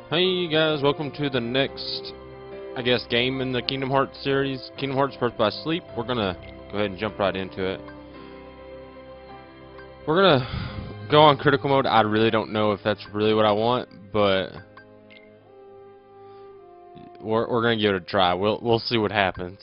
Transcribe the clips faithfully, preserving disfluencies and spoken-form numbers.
Hey guys, welcome to the next, I guess, game in the Kingdom Hearts series, Kingdom Hearts Birth by Sleep. We're gonna go ahead and jump right into it. We're gonna go on critical mode. I really don't know if that's really what I want, but we're, we're gonna give it a try. We'll, we'll see what happens.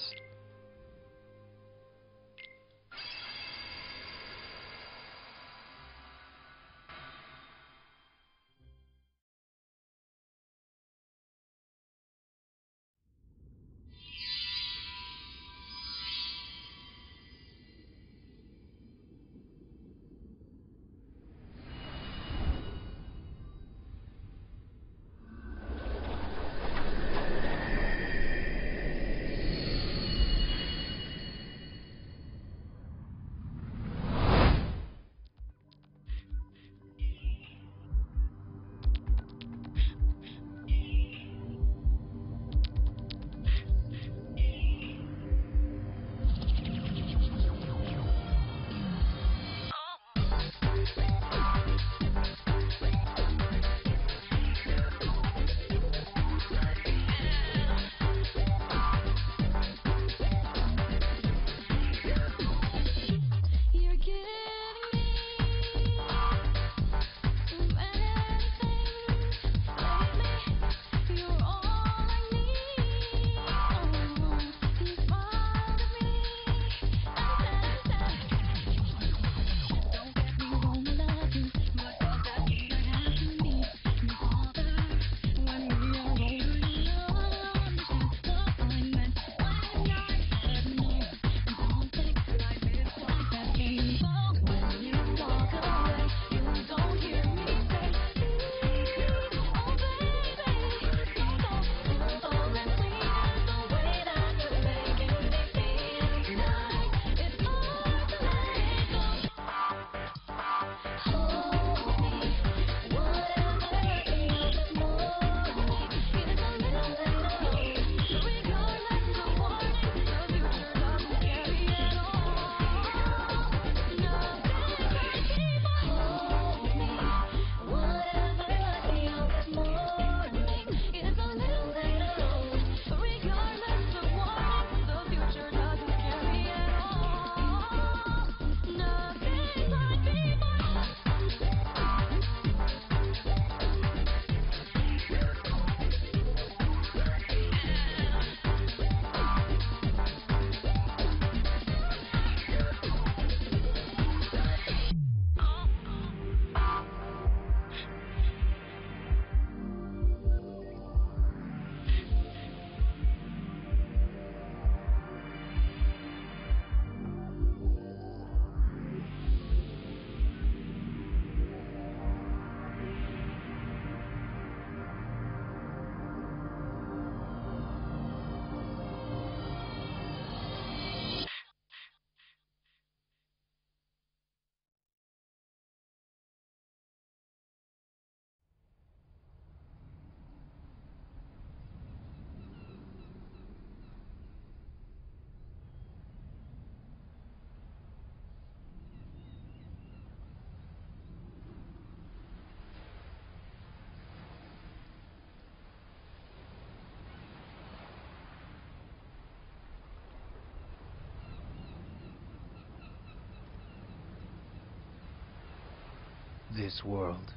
This world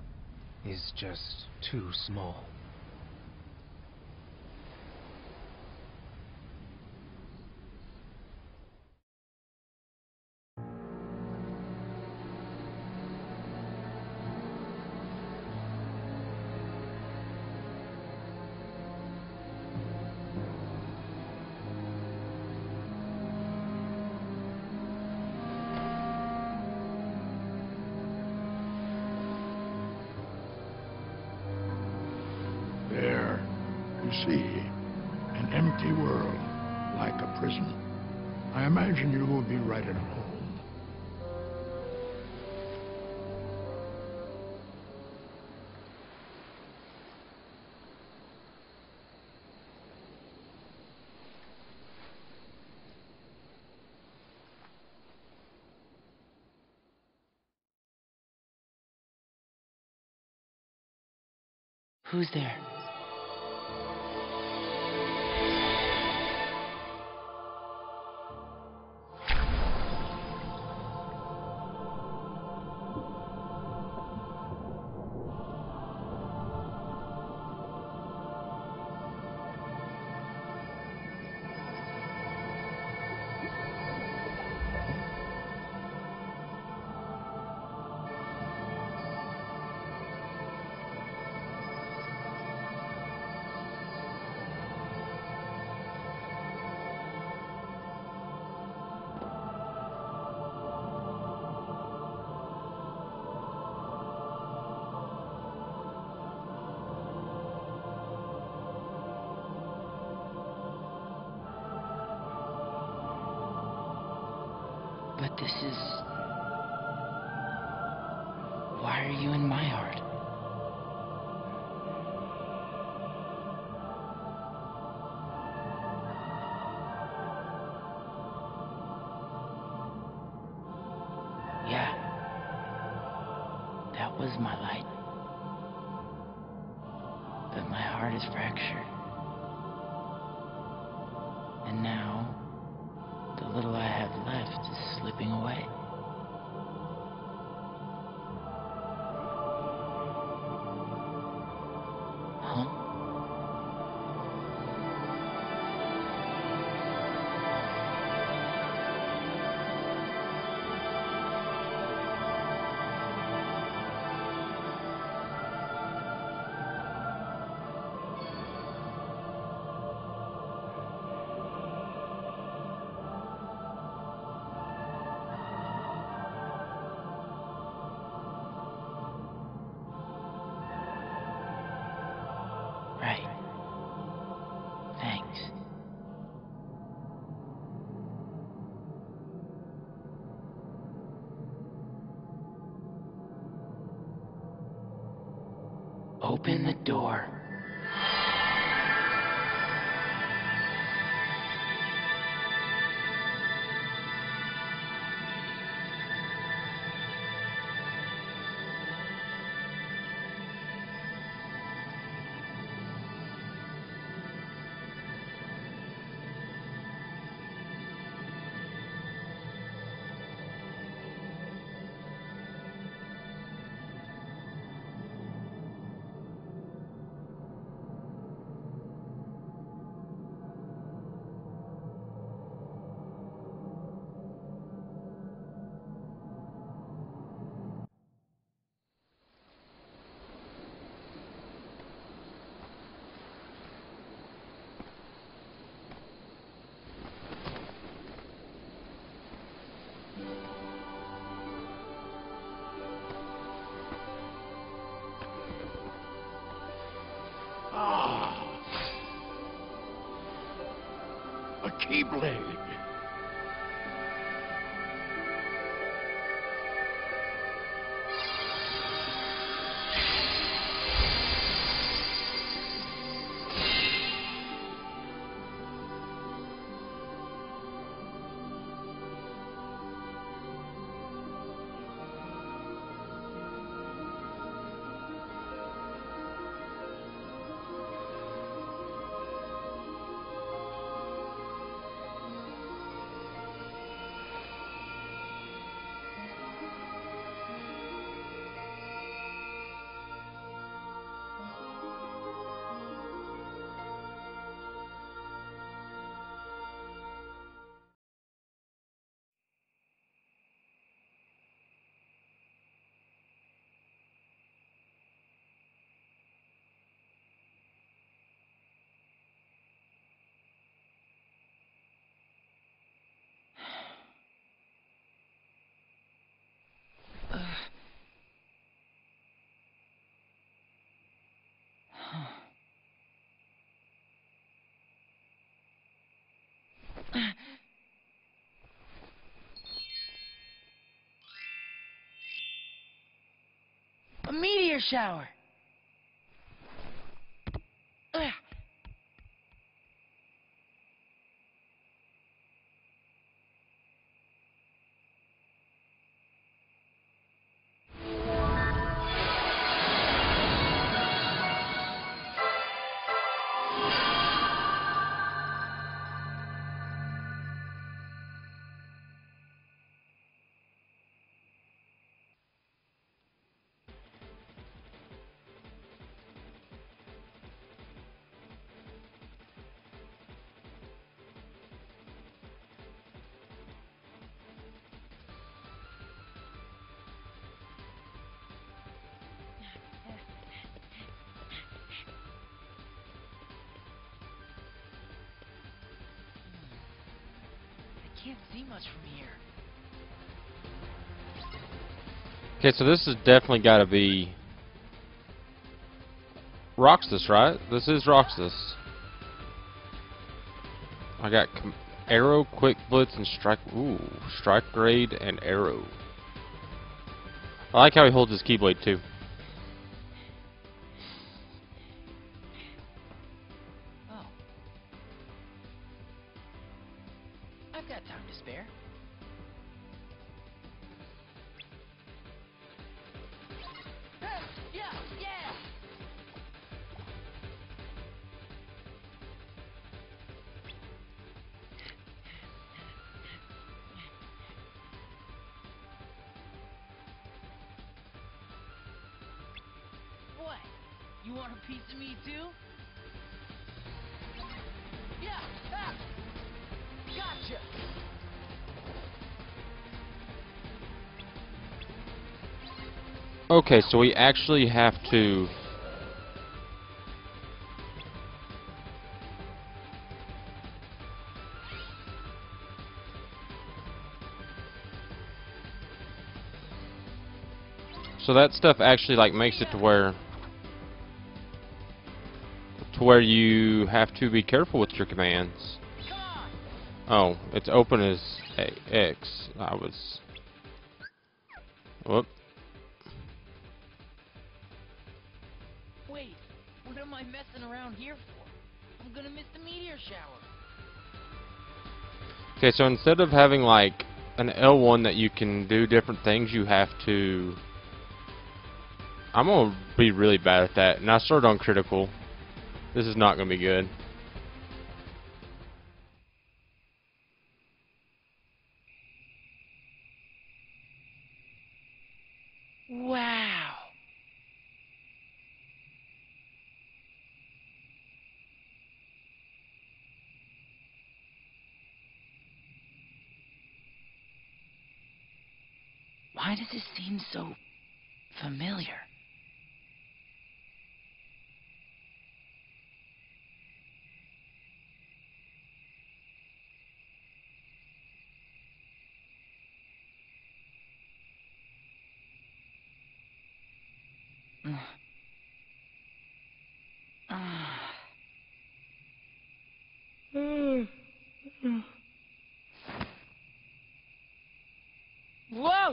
is just too small. There, you see, an empty world, like a prison. I imagine you will be right at home. Who's there? But this is... Why are you in my heart? Yeah. That was my light. But my heart is fractured. And now... the little I have left is slipping away. Huh? Right. Thanks. Open the door. Ah! A keyblade. A meteor shower! Ugh. can't see much from here. Okay, so this has definitely got to be Roxas, right? This is Roxas. I got com Arrow, Quick Blitz, and Strike. Ooh, Strike Raid and Arrow. I like how he holds his Keyblade too. Oh. I've got time to spare. Hey, yeah, yeah! What? You want a piece of me too? Yeah! Ah! Gotcha! Okay, so we actually have to. So that stuff actually like makes it to where to where you have to be careful with your commands. Oh, it's open as a X. I was. Whoop. Wait, what am I messing around here for? I'm gonna miss the meteor shower. Okay, so instead of having like an L one that you can do different things, you have to. I'm gonna be really bad at that, and I started on critical. This is not gonna be good. Wow. Why does this seem so familiar? Whoa!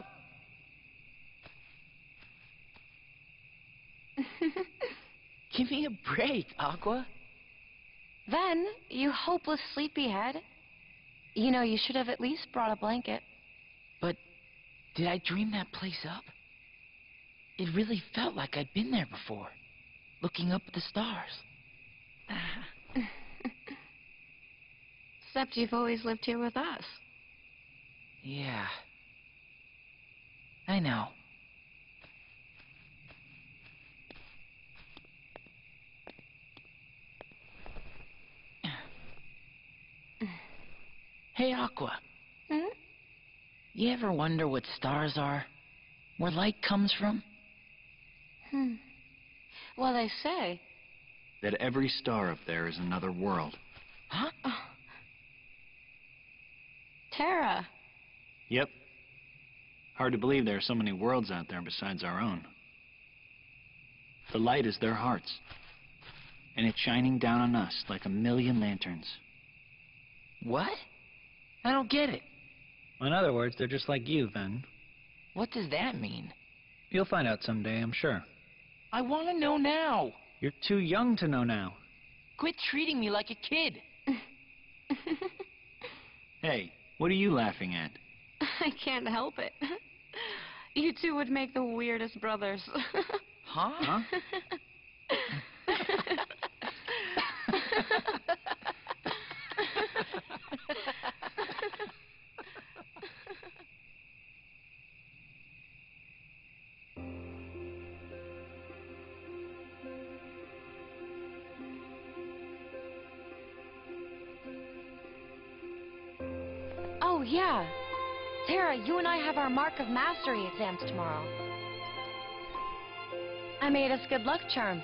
Give me a break, Aqua. Then, you hopeless sleepyhead. You know, you should have at least brought a blanket. But did I dream that place up? It really felt like I'd been there before, looking up at the stars. Except you've always lived here with us. Yeah. I know. Hey, Aqua. Hmm? You ever wonder what stars are? Where light comes from? Hmm. Well, they say. That every star up there is another world. Huh? Oh. Terra. Yep. Hard to believe there are so many worlds out there besides our own. The light is their hearts. And it's shining down on us like a million lanterns. What? I don't get it. In other words, they're just like you, Ven. What does that mean? You'll find out someday, I'm sure. I want to know now. You're too young to know now. Quit treating me like a kid. Hey, what are you laughing at? I can't help it. You two would make the weirdest brothers. Huh? Huh? Oh, yeah. Terra, you and I have our Mark of Mastery exams tomorrow. I made us good luck charms.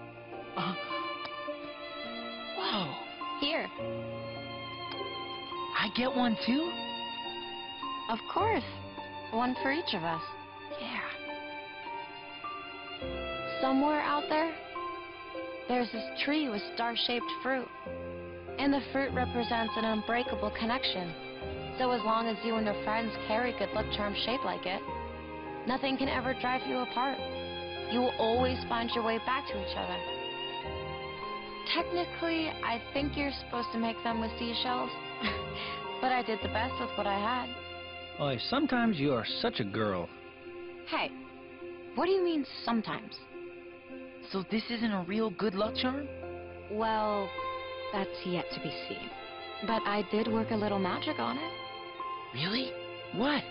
Uh, whoa. Here. I get one too? Of course. One for each of us. Yeah. Somewhere out there, there's this tree with star-shaped fruit. And the fruit represents an unbreakable connection. So as long as you and your friends carry good luck charms shaped like it, nothing can ever drive you apart. You will always find your way back to each other. Technically, I think you're supposed to make them with seashells. But I did the best with what I had. Boy, sometimes you are such a girl. Hey, what do you mean sometimes? So this isn't a real good luck charm? Well, that's yet to be seen. But I did work a little magic on it. Really? What?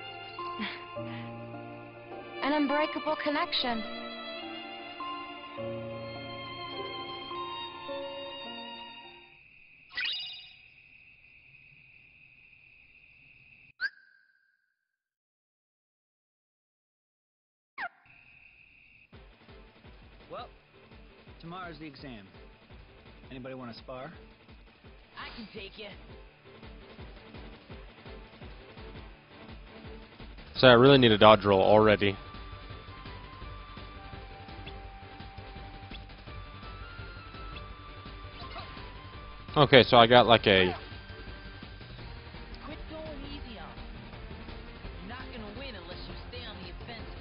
An unbreakable connection. Well, tomorrow's the exam. Anybody want to spar? I can take you. So I really need a dodge roll already. Okay, so I got like a... Quit going easy on him. You're not gonna win unless you stay on the offensive.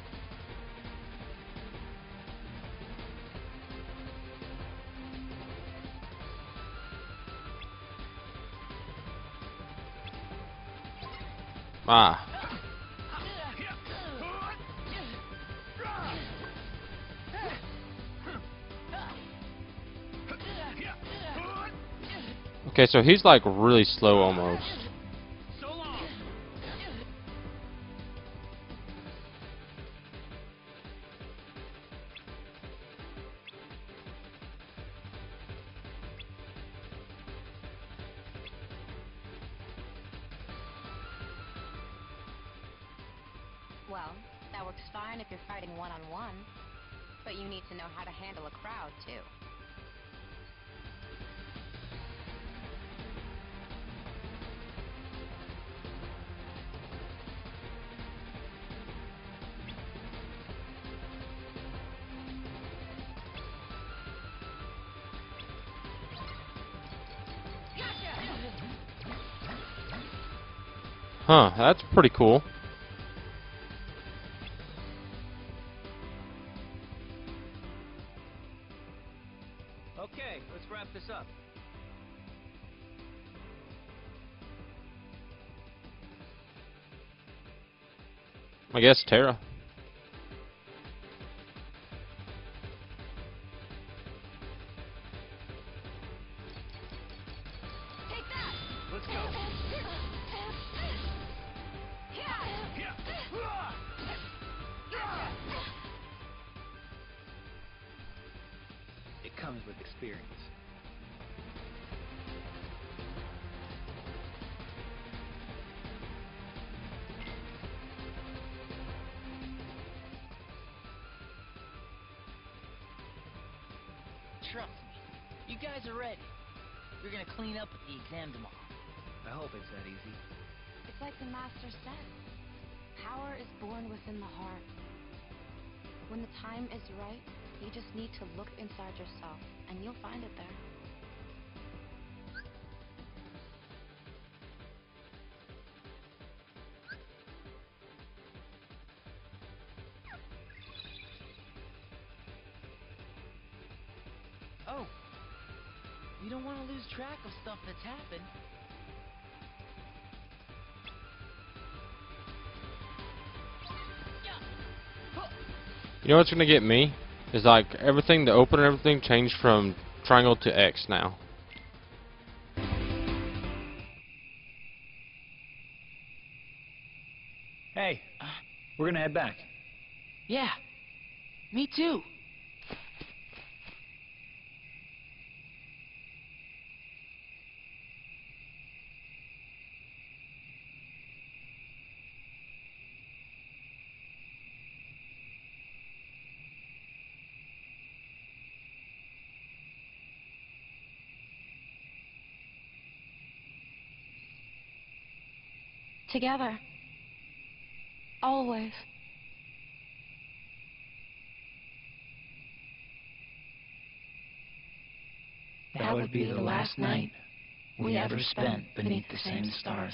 Ah. Okay, so he's like really slow almost. So long. Well, that works fine if you're fighting one-on-one. But you need to know how to handle a crowd, too. Huh, that's pretty cool. Okay, let's wrap this up. I guess Terra. Let's go. It comes with experience. Trust me. You guys are ready. You're gonna clean up at the exam tomorrow. I hope it's that easy. It's like the Master said. Power is born within the heart. When the time is right, you just need to look inside yourself, and you'll find it there. Oh. You don't want to lose track of stuff that's happened. You know what's gonna get me? Is like everything, the open and everything changed from triangle to X now. Hey, we're gonna head back. Yeah. Me too. Together. Always. That would be the last night we ever spent beneath the same stars.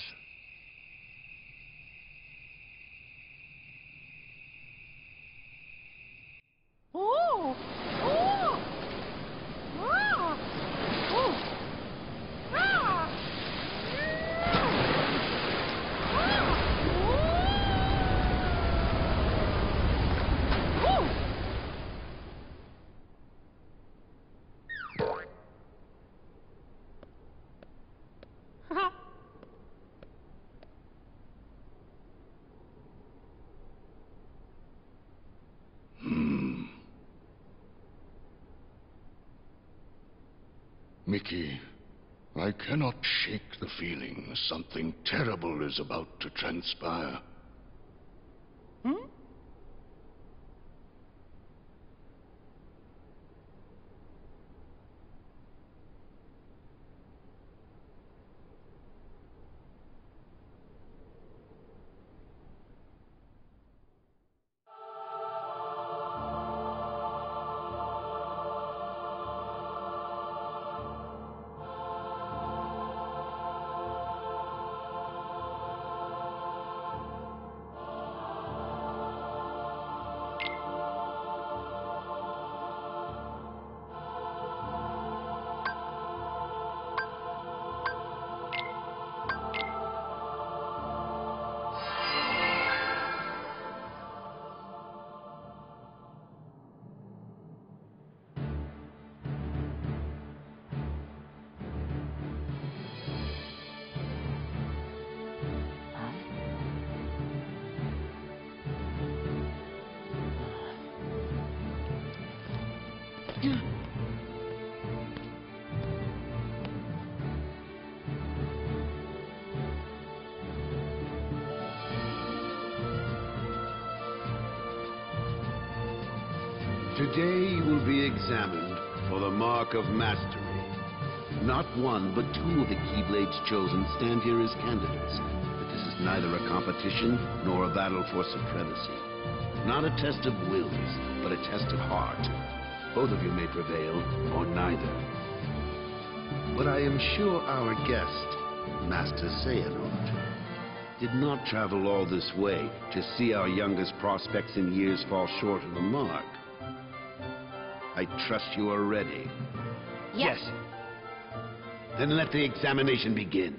Ooh! Ooh! Ah! Ooh! Ah! Mickey, I cannot shake the feeling something terrible is about to transpire. Hmm? Today you will be examined for the mark of mastery. Not one, but two of the Keyblades chosen stand here as candidates. But this is neither a competition nor a battle for supremacy. Not a test of wills, but a test of heart. Both of you may prevail, or neither. But I am sure our guest, Master Xehanort, did not travel all this way to see our youngest prospects in years fall short of the mark. I trust you are ready. Yes. Then let the examination begin.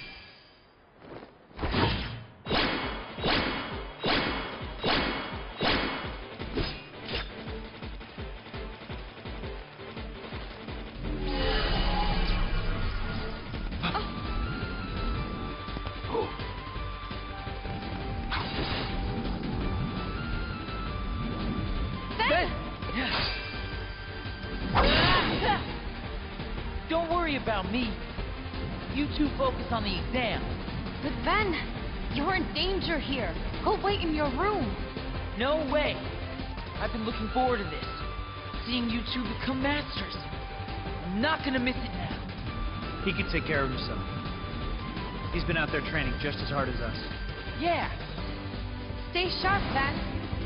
Don't worry about me. You two focus on the exam. But Ben, you're in danger here. Go wait in your room. No way. I've been looking forward to this. Seeing you two become masters. I'm not gonna miss it now. He can take care of himself. He's been out there training just as hard as us. Yeah. Stay sharp, Ben.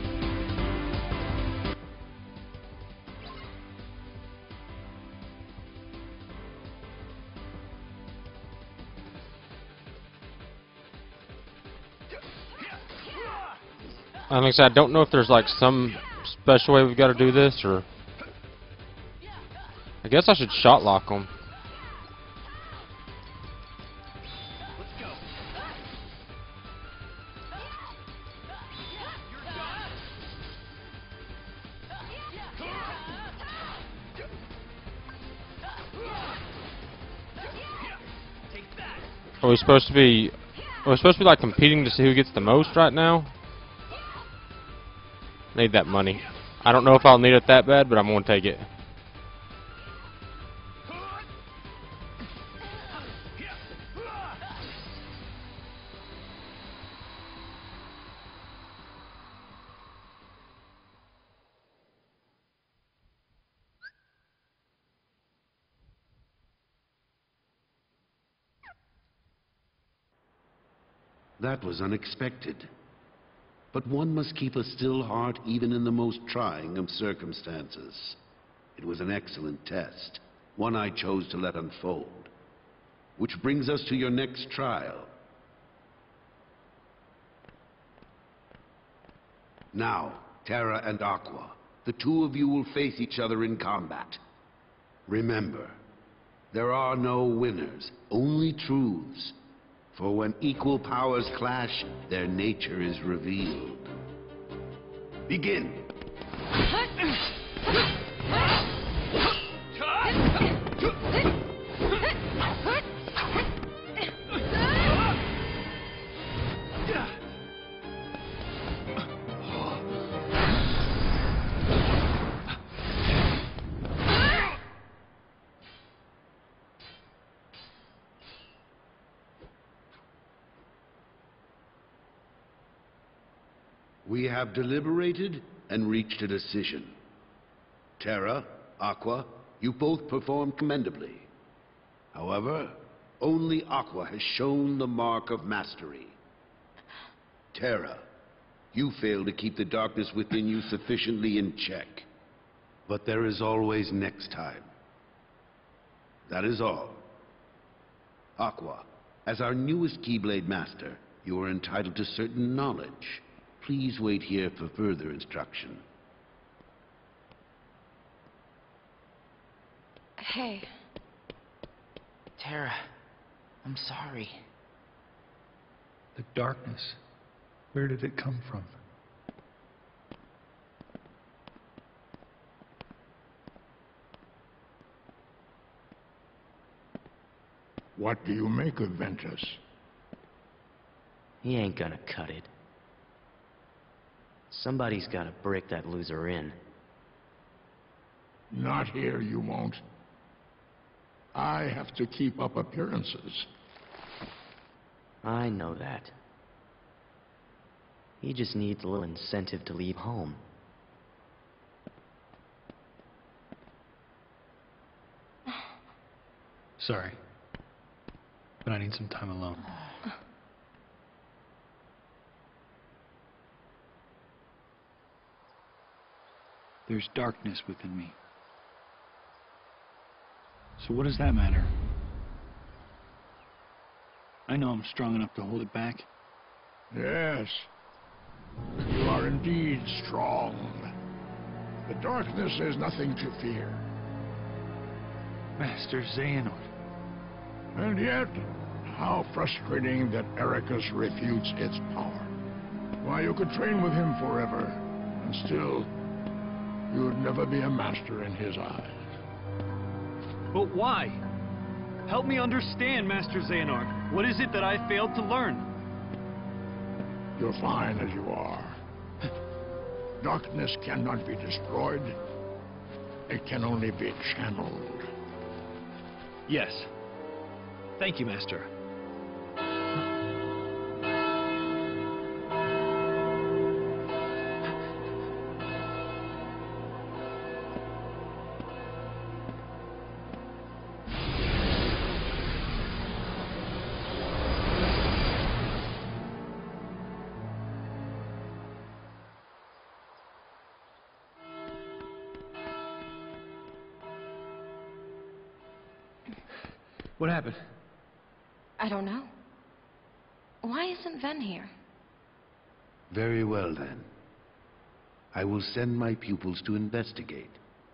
And like I said, I don't know if there's like some special way we've got to do this, or I guess I should shot lock them. Are we supposed to be? Are we supposed to be like competing to see who gets the most right now? Need that money. I don't know if I'll need it that bad, but I'm gonna take it. That was unexpected. But one must keep a still heart even in the most trying of circumstances. It was an excellent test, one I chose to let unfold. Which brings us to your next trial. Now, Terra and Aqua, the two of you will face each other in combat. Remember, there are no winners, only truths. For when equal powers clash, their nature is revealed. Begin! We have deliberated and reached a decision. Terra, Aqua, you both performed commendably. However, only Aqua has shown the mark of mastery. Terra, you failed to keep the darkness within you sufficiently in check. But there is always next time. That is all. Aqua, as our newest Keyblade Master, you are entitled to certain knowledge. Please wait here for further instruction. Hey. Terra, I'm sorry. The darkness. Where did it come from? What do you make of Ventus? He ain't gonna cut it. Somebody's gotta break that loser in. Not here, you won't. I have to keep up appearances. I know that. He just needs a little incentive to leave home. Sorry. But I need some time alone. There's darkness within me. So what does that matter? I know I'm strong enough to hold it back. Yes. You are indeed strong. The darkness is nothing to fear. Master Xehanort. And yet, how frustrating that Eraqus refutes its power. Why, you could train with him forever, and still, you would never be a master in his eyes. But why? Help me understand, Master Xehanort. What is it that I failed to learn? You're fine as you are. Darkness cannot be destroyed. It can only be channeled. Yes. Thank you, Master. What happened? I don't know. Why isn't Ven here? Very well, then. I will send my pupils to investigate.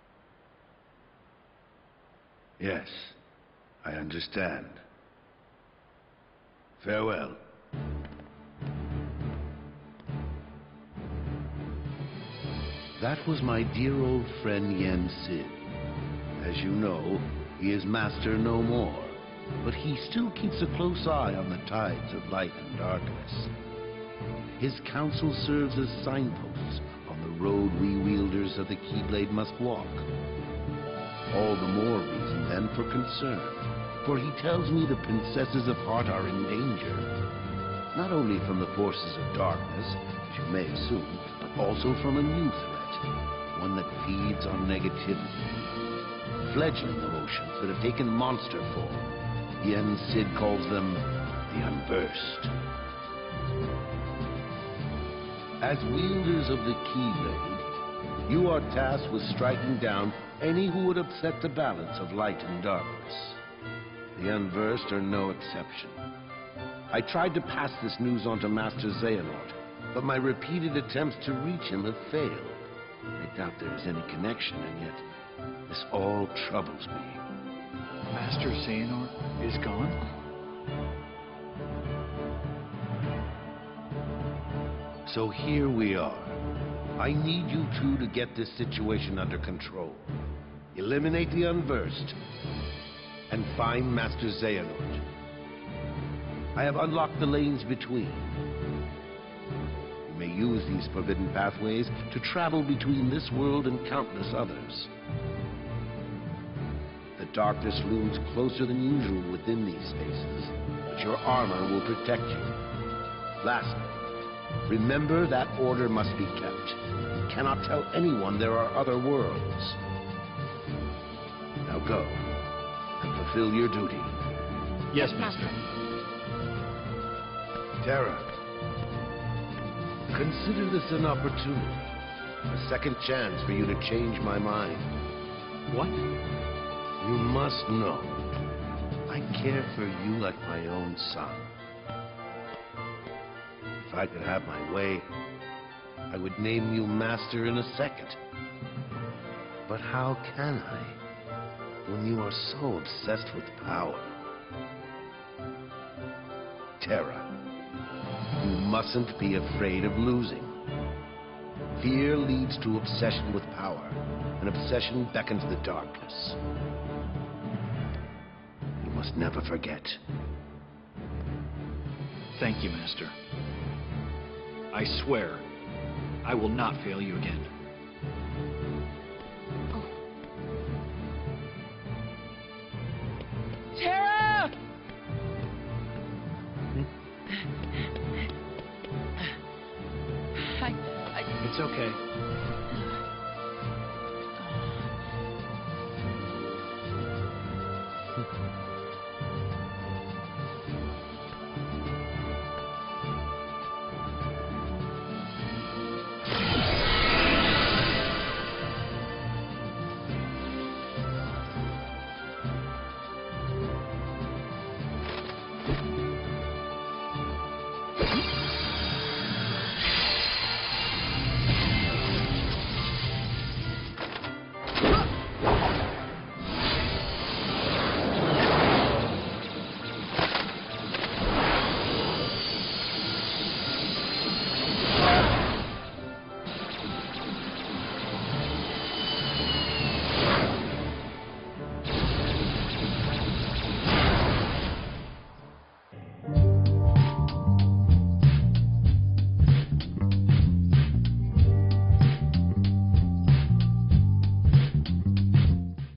Yes, I understand. Farewell. That was my dear old friend Yen Sid. As you know, he is master no more, but he still keeps a close eye on the tides of light and darkness. His counsel serves as signposts on the road we wielders of the Keyblade must walk. All the more reason then for concern, for he tells me the princesses of Heart are in danger, not only from the forces of darkness, as you may assume, but also from a new threat, one that feeds on negativity. Fledgling emotions that have taken monster form. Yen Sid calls them the Unversed. As wielders of the Keyblade, you are tasked with striking down any who would upset the balance of light and darkness. The unversed are no exception. I tried to pass this news on to Master Xehanort, but my repeated attempts to reach him have failed. I doubt there is any connection, and yet this all troubles me. Master Xehanort is gone? So here we are. I need you two to get this situation under control. Eliminate the Unversed, and find Master Xehanort. I have unlocked the lanes between. You may use these forbidden pathways to travel between this world and countless others. The darkness looms closer than usual within these spaces, but your armor will protect you. Lastly, remember that order must be kept. You cannot tell anyone there are other worlds. Now go, and fulfill your duty. Yes, Master. Terra, consider this an opportunity. A second chance for you to change my mind. What? You must know, I care for you like my own son. If I could have my way, I would name you Master in a second. But how can I, when you are so obsessed with power? Terra, you mustn't be afraid of losing. Fear leads to obsession with power, and obsession beckons the darkness. You must never forget. Thank you, Master. I swear, I will not fail you again. Terra! I, I... It's okay.